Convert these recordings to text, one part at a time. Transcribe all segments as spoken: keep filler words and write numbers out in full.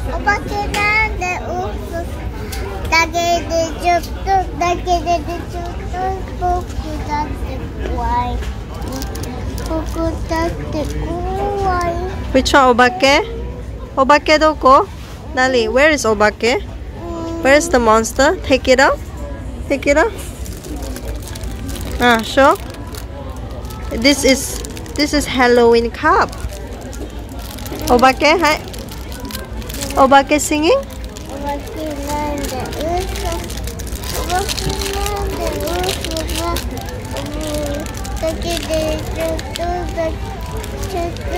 お化けなんで嘘だけでちょっとだけでちょっと僕だって怖い僕だって怖い Which one, obake? Obake doko? Nali, where is obake? Where is the monster? Take it out. Take it out. Ah, show. This is this is Halloween cup. Obake, hi. Obake singing? お化けなんで嘘お化けなんで嘘がだけでちょっとだけちょっと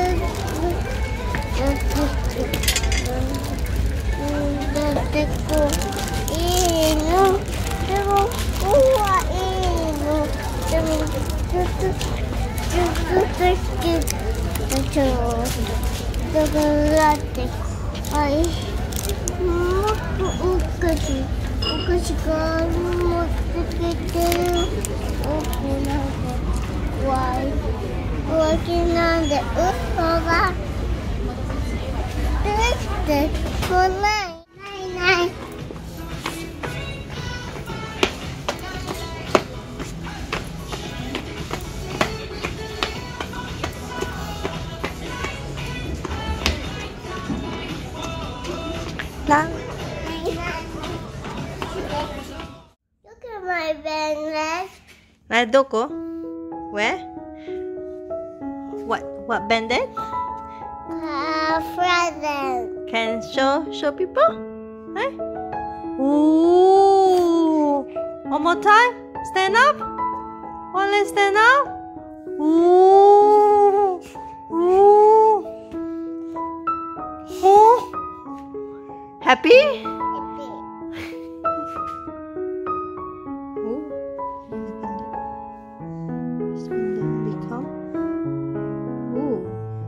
だってこういいのでも怖いのでもちょっとちょっとだけちょっとだからって怖いもっとお菓子お菓子が持ってきてるお化けなんで怖いお化けなんで嘘ができてこないないない La. Look at my bandage. Like doko? Where? What? What bandage? A present. Can show show people? Hey? Ooh! One more time. Stand up. One leg stand up. Ooh! Ooh! Ooh! Happy? Ooh. This one become. Ooh.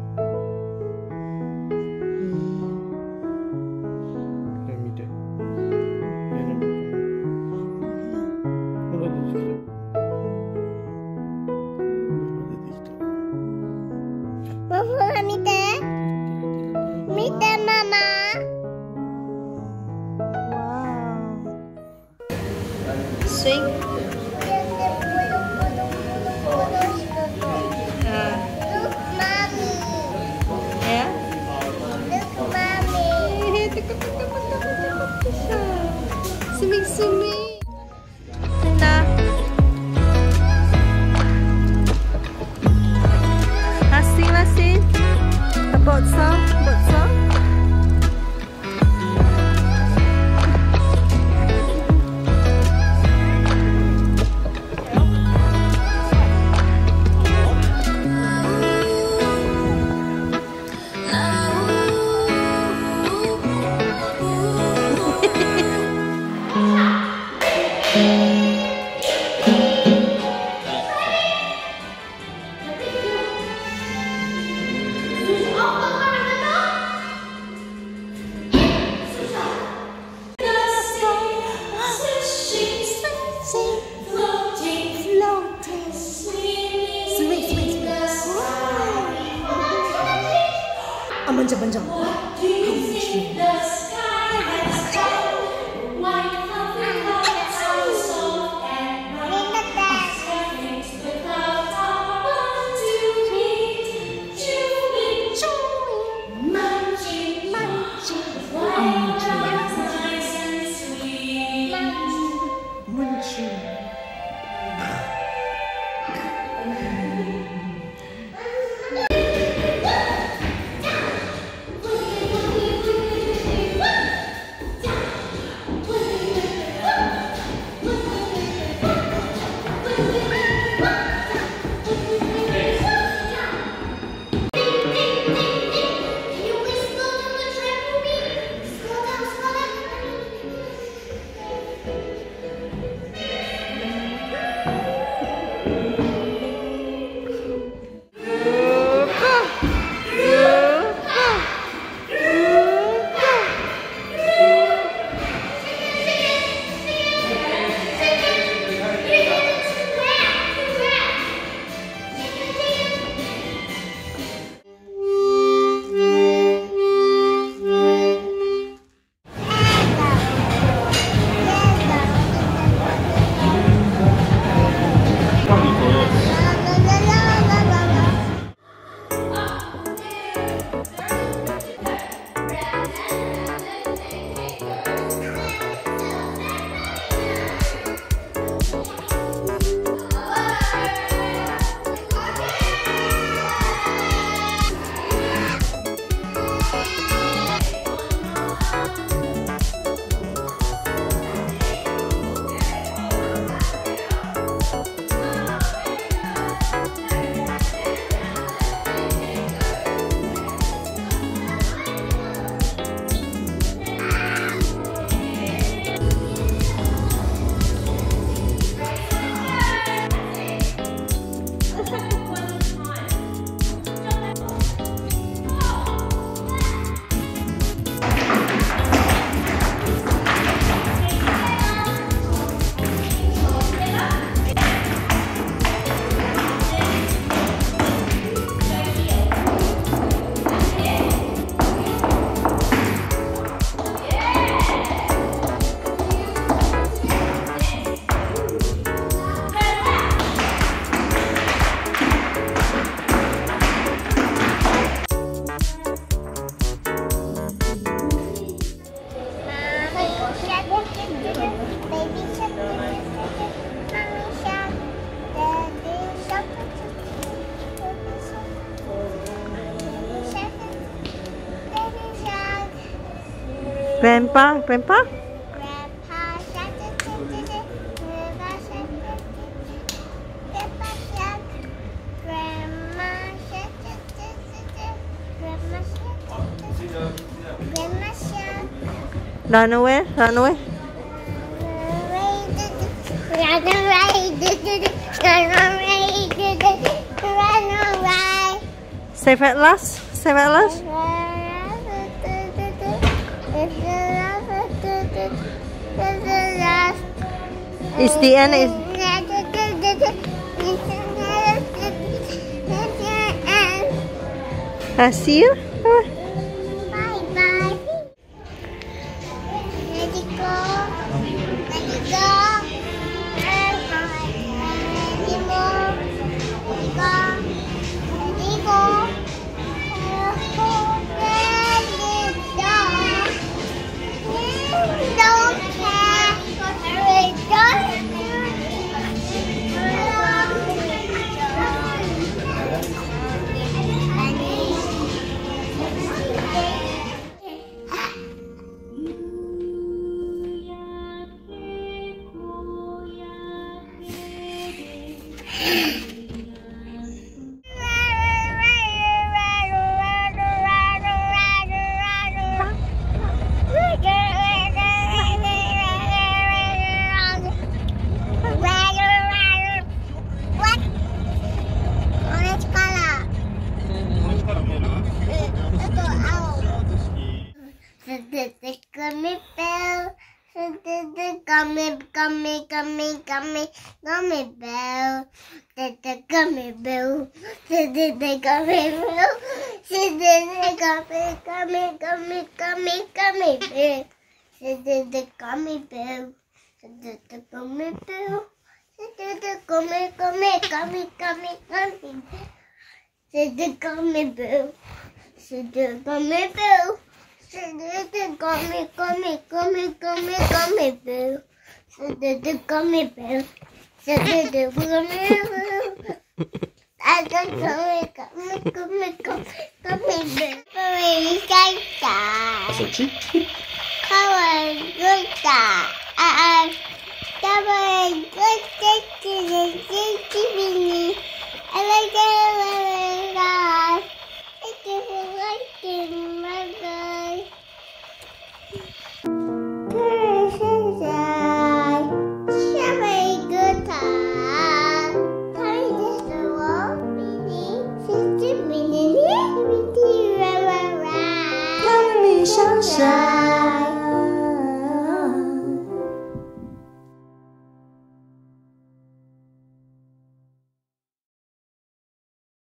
Mama, 見て見てママ Swing. Uh, Look, mommy. yeah. Look, mommy. Swimming, swimming. Sina. Last scene, last scene. The boat song, boat song. 아, 먼저 먼저. Grandpa, Grandpa. Grandpa shark, Grandpa shark, Grandpa shark, Grandma shark, Grandma shark, Grandma shark. Run away, run away. Run away, run away, run away. Save at last, save at last. It's the end. Is I see you. Bye bye. Let it go. Let it go. Let it go. Let it go. Let it go. Don't care. The gummy bear, the gummy, gummy, gummy, gummy, gummy bear, the gummy bear, the gummy bear, the gummy, gummy, gummy, gummy, gummy bear, the gummy bear, the gummy bear, the gummy, gummy, gummy, gummy, gummy, the gummy bear, the gummy bear. The gummy, gummy, gummy, gummy, gummy bear. The gummy bear. The gummy bear. I got gummy, gummy, gummy, gummy, gummy bear. Gummy, gummy, Come good dad. Come on, good dad. I like it. Thank you for watching. Bye bye. Have a good time. Time is the world. Fifty minutes. Fifty minutes. 看你上山。